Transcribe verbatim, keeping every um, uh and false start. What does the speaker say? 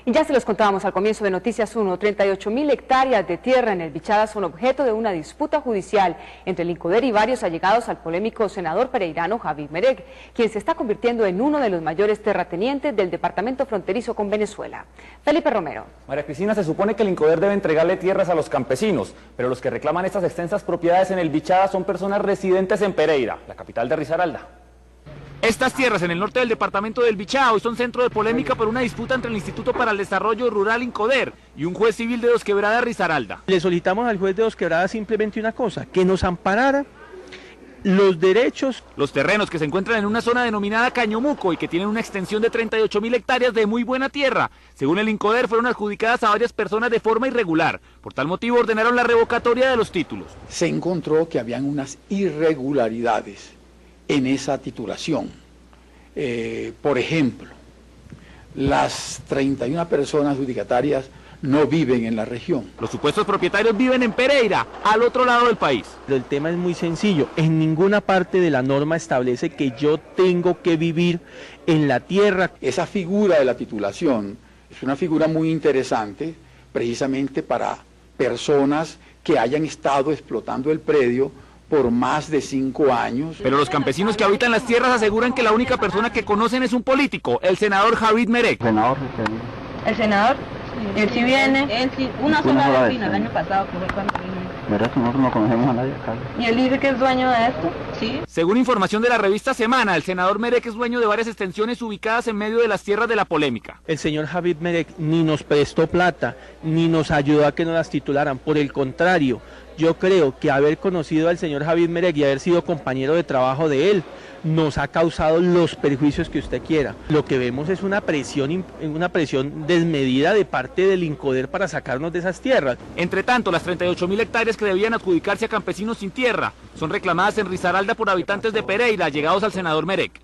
Y ya se los contábamos al comienzo de Noticias uno, treinta y ocho mil hectáreas de tierra en el Bichada son objeto de una disputa judicial entre el INCODER y varios allegados al polémico senador pereirano Javid Mereg, quien se está convirtiendo en uno de los mayores terratenientes del departamento fronterizo con Venezuela. Felipe Romero. María Cristina, se supone que el INCODER debe entregarle tierras a los campesinos, pero los que reclaman estas extensas propiedades en el Bichada son personas residentes en Pereira, la capital de Risaralda. Estas tierras en el norte del departamento del Bichada hoy son centro de polémica por una disputa entre el Instituto para el Desarrollo Rural INCODER y un juez civil de Dos Quebradas, Risaralda. Le solicitamos al juez de Dos Quebradas simplemente una cosa, que nos amparara los derechos. Los terrenos que se encuentran en una zona denominada Cañomuco y que tienen una extensión de treinta y ocho mil hectáreas de muy buena tierra, según el INCODER, fueron adjudicadas a varias personas de forma irregular. Por tal motivo ordenaron la revocatoria de los títulos. Se encontró que habían unas irregularidades en esa titulación. Eh, por ejemplo, las treinta y una personas adjudicatarias no viven en la región. Los supuestos propietarios viven en Pereira, al otro lado del país. Pero el tema es muy sencillo, en ninguna parte de la norma establece que yo tengo que vivir en la tierra. Esa figura de la titulación es una figura muy interesante, precisamente para personas que hayan estado explotando el predio por más de cinco años. Pero los campesinos que habitan las tierras aseguran que la única persona que conocen es un político, el senador Javid Mereg. Senador, el senador, él sí viene, él sí, una sola vez vino el año pasado, que fue cuando vino. ¿Verdad que nosotros no conocemos a nadie acá? ¿Y él dice que es dueño de esto? Sí. Según información de la revista Semana, el senador Mereg es dueño de varias extensiones ubicadas en medio de las tierras de la polémica. El señor Javid Mereg ni nos prestó plata, ni nos ayudó a que nos las titularan, por el contrario, yo creo que haber conocido al señor Javid Mereg y haber sido compañero de trabajo de él nos ha causado los perjuicios que usted quiera. Lo que vemos es una presión, una presión desmedida de parte del INCODER para sacarnos de esas tierras. Entre tanto, las treinta y ocho mil hectáreas que debían adjudicarse a campesinos sin tierra son reclamadas en Risaralda por habitantes de Pereira, llegados al senador Mereg.